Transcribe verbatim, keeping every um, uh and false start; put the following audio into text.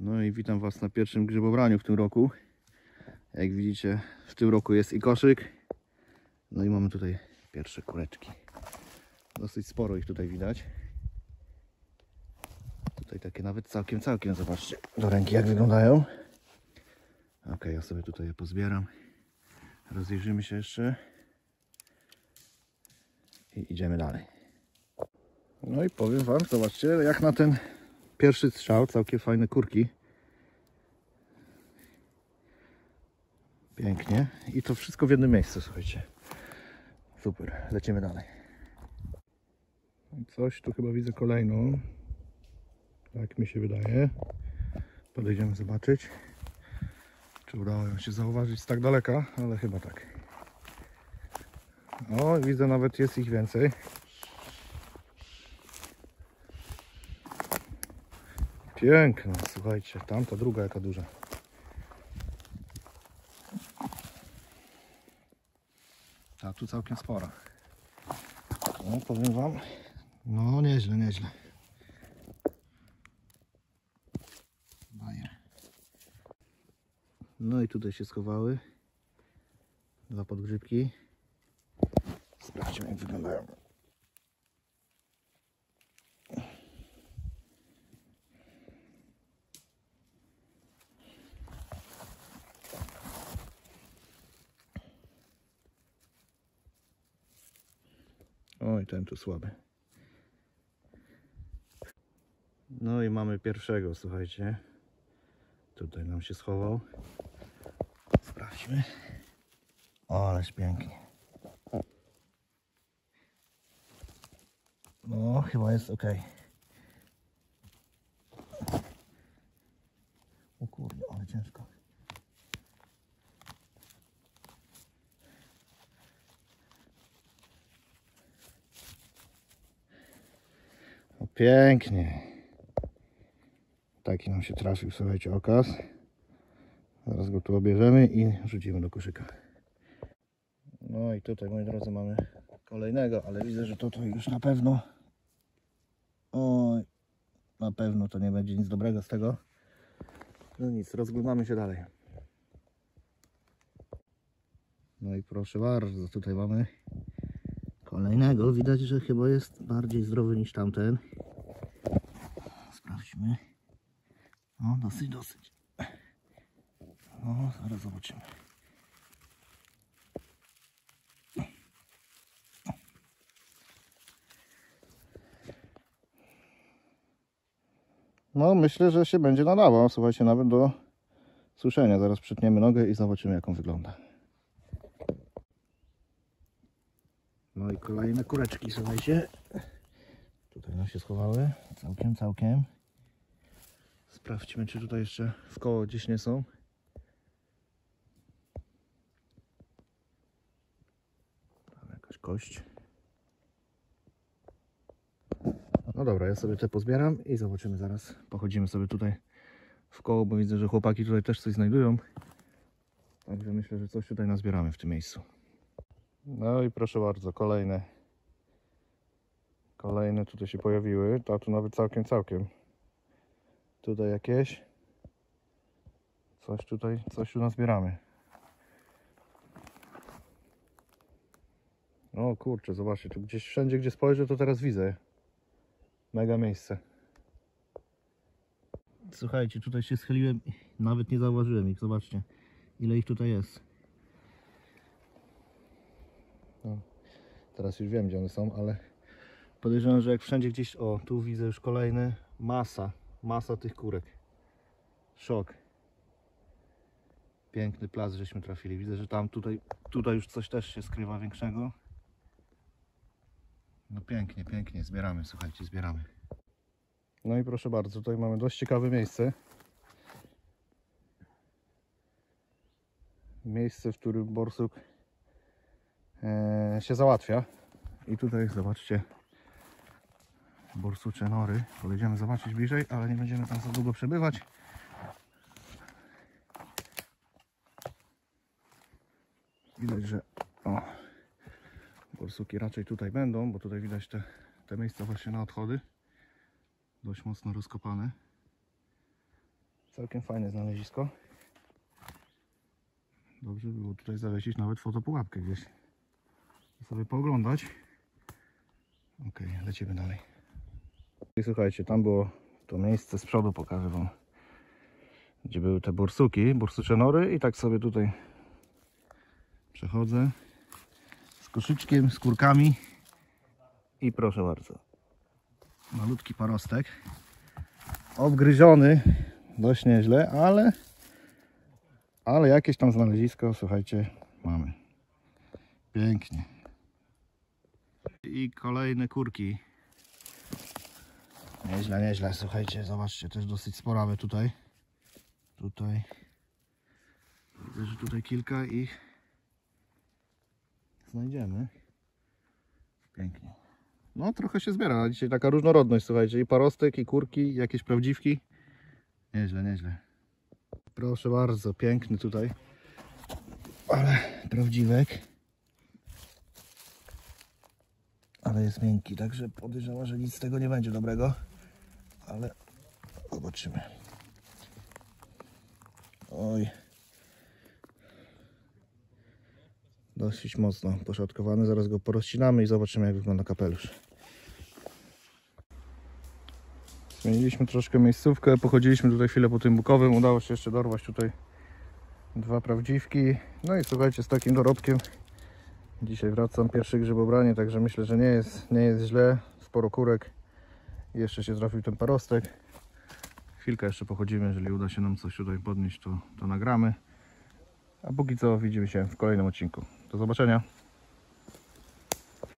No i witam Was na pierwszym grzybobraniu w tym roku. Jak widzicie, w tym roku jest i koszyk. No i mamy tutaj pierwsze kureczki. Dosyć sporo ich tutaj widać. Tutaj takie nawet całkiem, całkiem, zobaczcie do ręki jak wyglądają. Ok, ja sobie tutaj je pozbieram. Rozejrzymy się jeszcze. I idziemy dalej. No i powiem Wam, zobaczcie, jak na ten pierwszy strzał, całkiem fajne kurki. Pięknie. I to wszystko w jednym miejscu, słuchajcie. Super, lecimy dalej. Coś tu chyba widzę kolejną. Tak mi się wydaje. Podejdziemy zobaczyć, czy udało ją się zauważyć z tak daleka, ale chyba tak. O, widzę, nawet jest ich więcej. Piękna, słuchajcie, tamta druga jaka duża. Ta tu całkiem spora. No, powiem Wam, no nieźle, nieźle. Bajer. No i tutaj się schowały dwa podgrzybki. Sprawdźmy, jak wyglądają. Oj, ten tu słaby. No i mamy pierwszego, słuchajcie. Tutaj nam się schował. Sprawdźmy. O, ależ pięknie. No, chyba jest ok. O kurde, ale ciężko. O, pięknie. Taki nam się trafił, słuchajcie, okaz. Zaraz go tu obierzemy i rzucimy do koszyka. No i tutaj, moi drodzy, mamy kolejnego, ale widzę, że to, to już na pewno... Oj, na pewno to nie będzie nic dobrego z tego. No nic, rozglądamy się dalej. No i proszę bardzo, tutaj mamy kolejnego. Widać, że chyba jest bardziej zdrowy niż tamten. Sprawdźmy. No, dosyć, dosyć. No, zaraz zobaczymy. No, myślę, że się będzie nadawał, słuchajcie, nawet do suszenia. Zaraz przytniemy nogę i zobaczymy, jak on wygląda. No i kolejne kureczki, słuchajcie. Tutaj nam się schowały. Całkiem, całkiem. Sprawdźmy, czy tutaj jeszcze w koło gdzieś nie są. Tam jakaś kość. No dobra, ja sobie te pozbieram i zobaczymy zaraz. Pochodzimy sobie tutaj w koło, bo widzę, że chłopaki tutaj też coś znajdują. Także myślę, że coś tutaj nazbieramy w tym miejscu. No i proszę bardzo, kolejne. Kolejne tutaj się pojawiły. Ta tu nawet całkiem, całkiem. Tutaj jakieś. Coś tutaj, coś tu nazbieramy. O kurczę, zobaczcie, tu gdzieś wszędzie, gdzie spojrzę, to teraz widzę. Mega miejsce. Słuchajcie, tutaj się schyliłem, nawet nie zauważyłem ich, zobaczcie, ile ich tutaj jest. No, teraz już wiem, gdzie one są, ale podejrzewam, że jak wszędzie gdzieś, o, tu widzę już kolejny, masa, masa tych kurek. Szok. Piękny plac żeśmy trafili, widzę, że tam tutaj, tutaj już coś też się skrywa większego. No pięknie, pięknie, zbieramy, słuchajcie, zbieramy. No i proszę bardzo, tutaj mamy dość ciekawe miejsce. Miejsce, w którym borsuk e, się załatwia. I tutaj zobaczcie borsucze nory. Podejdziemy zobaczyć bliżej, ale nie będziemy tam za długo przebywać. Widać, że o, borsuki raczej tutaj będą, bo tutaj widać te, te miejsca właśnie na odchody. Dość mocno rozkopane. Całkiem fajne znalezisko. Dobrze by było tutaj zawiesić nawet fotopułapkę gdzieś i sobie pooglądać. Ok, lecimy dalej. I słuchajcie, tam było to miejsce z przodu, pokażę wam, gdzie były te borsuki, borsucze nory, i tak sobie tutaj przechodzę z koszyczkiem, z kurkami i proszę bardzo, malutki parostek, obgryziony dość nieźle, ale ale jakieś tam znalezisko, słuchajcie, mamy. Pięknie. I kolejne kurki. Nieźle, nieźle, słuchajcie, zobaczcie, też dosyć sporawe tutaj. Tutaj. Widzę, że tutaj kilka ich znajdziemy. Pięknie. No trochę się zbiera, dzisiaj taka różnorodność, słuchajcie, i parostek, i kurki, i jakieś prawdziwki. Nieźle, nieźle. Proszę bardzo, piękny tutaj, ale prawdziwek. Ale jest miękki, także podejrzewam, że nic z tego nie będzie dobrego. Ale zobaczymy. Oj. Dosyć mocno poszatkowany, zaraz go porozcinamy i zobaczymy, jak wygląda kapelusz. Zmieniliśmy troszkę miejscówkę, pochodziliśmy tutaj chwilę po tym bukowym, udało się jeszcze dorwać tutaj dwa prawdziwki. No i słuchajcie, z takim dorobkiem dzisiaj wracam, pierwsze grzybobranie, także myślę, że nie jest, nie jest źle. Sporo kurek, jeszcze się trafił ten parostek. Chwilkę jeszcze pochodzimy, jeżeli uda się nam coś tutaj podnieść, to, to nagramy. A póki co widzimy się w kolejnym odcinku. Do zobaczenia.